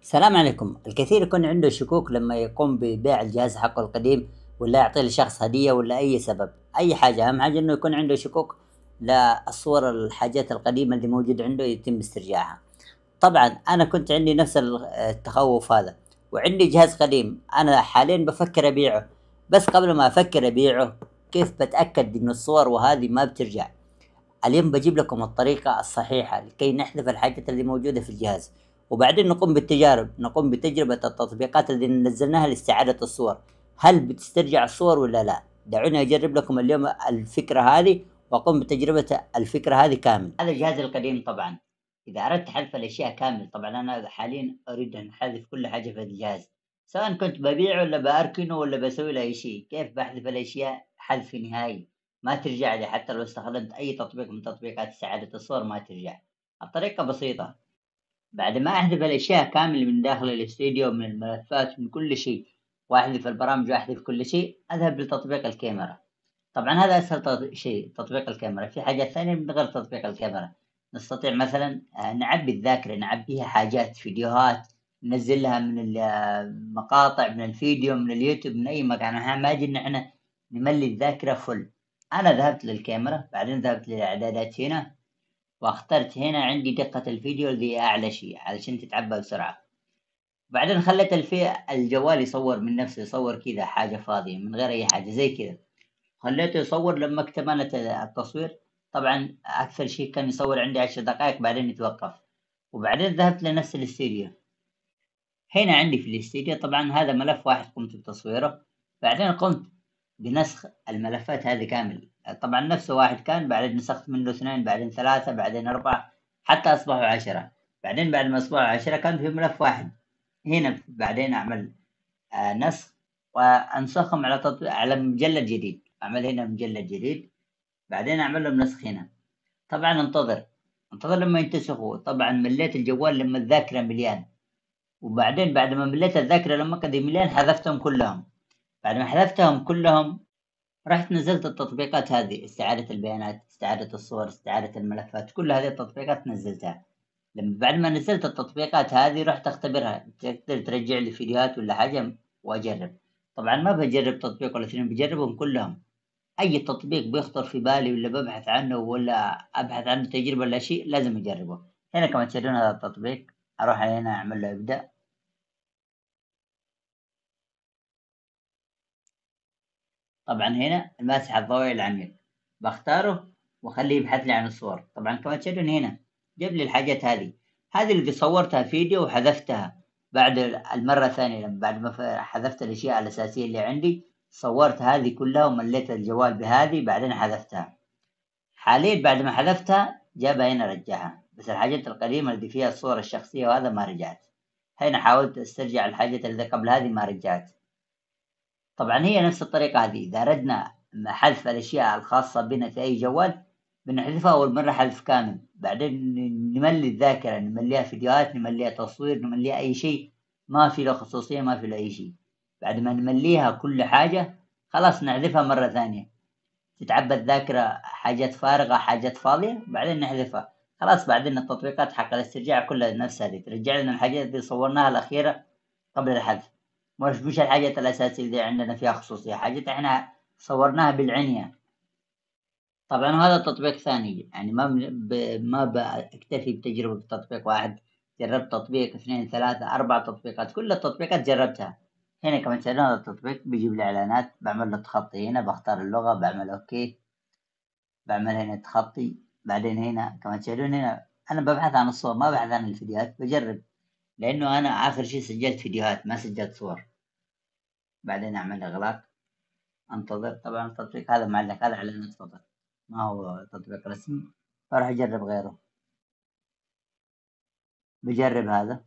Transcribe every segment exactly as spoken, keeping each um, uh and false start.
السلام عليكم. الكثير يكون عنده شكوك لما يقوم ببيع الجهاز حقه القديم، ولا يعطيه لشخص هدية ولا أي سبب، أي حاجة. أهم حاجة إنه يكون عنده شكوك للصور الحاجات القديمة اللي موجودة عنده يتم استرجاعها. طبعا أنا كنت عندي نفس ال- التخوف هذا، وعندي جهاز قديم أنا حاليا بفكر أبيعه. بس قبل ما أفكر أبيعه، كيف بتأكد إن الصور وهذه ما بترجع؟ اليوم بجيب لكم الطريقة الصحيحة لكي نحذف الحاجات اللي موجودة في الجهاز، وبعدين نقوم بالتجارب نقوم بتجربة التطبيقات اللي نزلناها لاستعادة الصور. هل بتسترجع الصور ولا لا؟ دعوني أجرب لكم اليوم الفكرة هذه، وأقوم بتجربة الفكرة هذه كامل. هذا جهازي القديم طبعا. إذا أردت حذف الأشياء كامل، طبعا أنا حاليا أريد أن أحذف كل حاجة في الجهاز، سواء كنت ببيعه ولا بأركنه ولا بسوي له أي شيء. كيف بحذف الأشياء حذف نهائي ما ترجع لي؟ حتى لو استخدمت أي تطبيق من تطبيقات استعادة الصور ما ترجع. الطريقة بسيطة. بعد ما أحذف الأشياء كامل من داخل الاستوديو، من الملفات، من كل شيء، وأحذف البرامج وأحذف كل شيء، أذهب لتطبيق الكاميرا. طبعا هذا أسهل تط- شيء، تطبيق الكاميرا. في حاجات ثانية من غير تطبيق الكاميرا. نستطيع مثلا آه، نعبي الذاكرة، نعبيها حاجات، فيديوهات، ننزلها من المقاطع، من الفيديو، من اليوتيوب، من أي مكان. أهم حاجة إن إحنا نملي الذاكرة فل. أنا ذهبت للكاميرا، بعدين ذهبت للإعدادات هنا، واخترت هنا عندي دقة الفيديو اللي أعلى شيء علشان تتعبى بسرعة. بعدين خليت الفي الجوال يصور من نفسه، يصور كذا حاجة فاضية من غير أي حاجة زي كذا. خليته يصور لما اكتملت التصوير. طبعا أكثر شيء كان يصور عندي عشر دقائق بعدين يتوقف. وبعدين ذهبت لنفس الاستديو. هنا عندي في الاستديو طبعا هذا ملف واحد قمت بتصويره. بعدين قمت بنسخ الملفات هذه كامل. طبعا نفسه واحد كان، بعدين نسخت منه اثنين، بعدين ثلاثة، بعدين أربعة، حتى أصبحوا عشرة. بعدين بعد ما أصبحوا عشرة كان في ملف واحد. هنا بعدين أعمل آه نسخ، وأنسخهم على تطبيق على مجلد جديد. أعمل هنا مجلد جديد، بعدين أعمل لهم نسخ هنا. طبعا انتظر انتظر لما ينتسخوا. طبعا مليت الجوال لما الذاكرة مليان، وبعدين بعد ما مليت الذاكرة لما كان مليان حذفتهم كلهم. بعد ما حذفتهم كلهم رحت نزلت التطبيقات هذه، استعادة البيانات، استعادة الصور، استعادة الملفات، كل هذه التطبيقات نزلتها. لما بعد ما نزلت التطبيقات هذه رحت اختبرها، تقدر ترجع لي فيديوهات ولا حاجة واجرب. طبعا ما بجرب تطبيق ولا اثنين، بجربهم كلهم. اي تطبيق بيخطر في بالي ولا ببحث عنه ولا ابحث عنه تجربة ولا شيء لازم اجربه. هنا كمان تشيلون هذا التطبيق، اروح هنا اعمل له ابدأ. طبعا هنا الماسح الضوئي العميق بختاره واخليه يبحث لي عن الصور. طبعا كما تشاهدون هنا جاب لي الحاجات هذه. هذه اللي صورتها فيديو وحذفتها بعد المرة الثانية. لما بعد ما ف- حذفت الأشياء الأساسية اللي عندي، صورت هذه كلها ومليت الجوال بهذه، بعدين حذفتها. حاليا بعد ما حذفتها جابها هنا رجعها، بس الحاجات القديمة اللي فيها الصور الشخصية وهذا ما رجعت. هنا حاولت استرجع الحاجات اللي قبل هذه ما رجعت. طبعا هي نفس الطريقة هذه. إذا أردنا حذف الأشياء الخاصة بنا في أي جوال، بنحذفها أول مرة حذف كامل، بعدين نملي الذاكرة، نمليها فيديوهات، نمليها تصوير، نمليها أي شيء ما في له خصوصية، ما في له أي شيء. بعد ما نمليها كل حاجة خلاص نحذفها مرة ثانية. تتعبى الذاكرة حاجات فارغة، حاجات فاضية، بعدين نحذفها. خلاص بعدين التطبيقات حق الاسترجاع كلها نفس هذه، ترجع لنا الحاجات اللي صورناها الأخيرة قبل الحذف. مش مش الحاجات الأساسية اللي عندنا فيها خصوصية، حاجات إحنا صورناها بالعنية. طبعا هذا تطبيق ثاني، يعني ما ب... ما بكتفي بتجربة تطبيق واحد. جربت تطبيق اثنين ثلاثة أربع تطبيقات، كل التطبيقات جربتها. هنا كمان تشاهدون هذا التطبيق بيجيب لي إعلانات، بعمل له تخطي هنا، بختار اللغة، بعمل أوكي، بعمل هنا تخطي. بعدين هنا كمان تشاهدون هنا أنا ببحث عن الصور، ما ببحث عن الفيديوهات، بجرب، لأنه أنا آخر شيء سجلت فيديوهات ما سجلت صور. بعدين أعمل إغلاق، انتظر. طبعا التطبيق هذا معلق هذا اعلانات فقط، ما هو تطبيق رسمي، فراح اجرب غيره. بجرب هذا.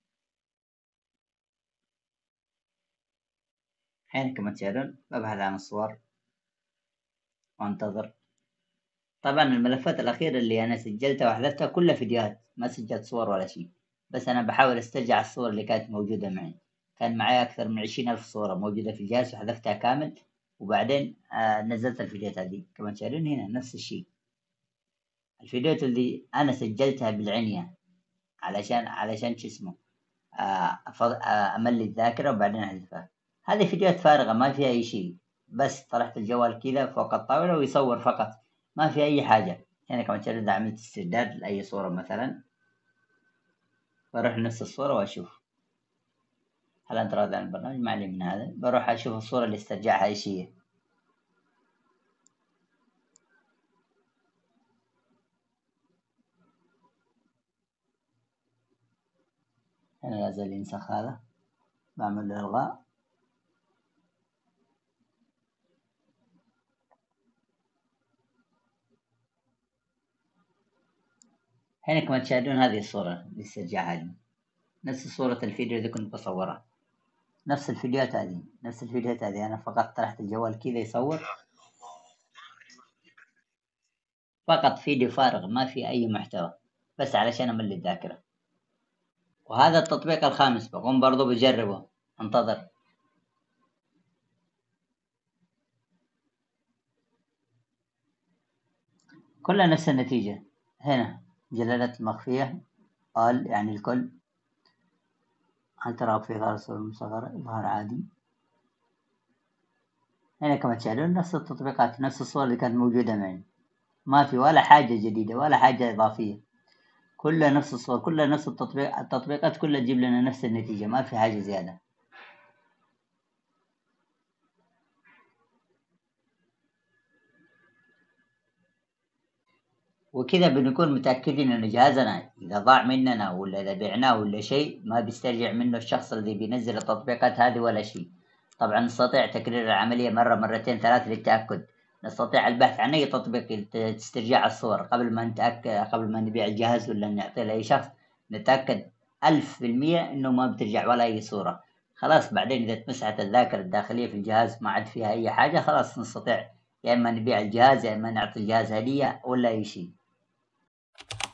حين كما تشاهدون ببحث عن الصور وانتظر. طبعا الملفات الأخيرة اللي أنا سجلتها وحذفتها كلها فيديوهات، ما سجلت صور ولا شيء. بس أنا بحاول استرجع الصور اللي كانت موجودة معي. كان معي أكثر من عشرين ألف صورة موجودة في الجهاز وحذفتها كامل. وبعدين آه نزلت الفيديوهات هذه. كما تشاهدون هنا نفس الشيء، الفيديوهات اللي أنا سجلتها بالعنية علشان علشان شو اسمه آه، أف- آه، أملي الذاكرة وبعدين أحذفها. هذه فيديوهات فارغة ما فيها أي شيء، بس طرحت الجوال كذا فوق الطاولة ويصور فقط، ما في أي حاجة. هنا كمان تشاهد إذا عملت استرداد لأي صورة مثلا، بروح لنفس الصورة وأشوف هل أنت راضي عن البرنامج، ما علي من هذا. بروح أشوف الصورة اللي استرجعها إيش هي. هنا لا زال ينسخ هذا، بعمل له إلغاء. هنا كما تشاهدون هذه الصورة اللي استرجعها لي، نفس صورة الفيديو اللي كنت بصورها، نفس الفيديوهات هذه نفس الفيديوهات هذه أنا فقط طرحت الجوال كذا يصور، فقط فيديو فارغ ما في أي محتوى، بس علشان أملي الذاكرة. وهذا التطبيق الخامس بقوم برضو بجربه، انتظر. كلها نفس النتيجة. هنا جلالة المخفية قال يعني الكل، هل ترغب في إظهار الصورة المصغرة؟ إظهار عادي. هنا كما تشاهدون نفس التطبيقات، نفس الصور اللي كانت موجودة معي، ما في ولا حاجة جديدة ولا حاجة إضافية، كلها نفس الصور، كلها نفس التطبيق التطبيقات كلها تجيب لنا نفس النتيجة، ما في حاجة زيادة. وكذا بنكون متأكدين إن جهازنا إذا ضاع مننا ولا إذا بعناه ولا شيء ما بيسترجع منه الشخص الذي بينزل التطبيقات هذه ولا شيء. طبعا نستطيع تكرير العملية مرة مرتين ثلاث للتأكد. نستطيع البحث عن أي تطبيق تسترجع الصور قبل ما نتأكد، قبل ما نبيع الجهاز ولا نعطيه لأي شخص، نتأكد ألف في المية إنه ما بترجع ولا أي صورة. خلاص بعدين إذا اتمسحت الذاكرة الداخلية في الجهاز ما عاد فيها أي حاجة، خلاص نستطيع يا إما نبيع الجهاز يا إما نعطي الجهاز هدية ولا أي شيء.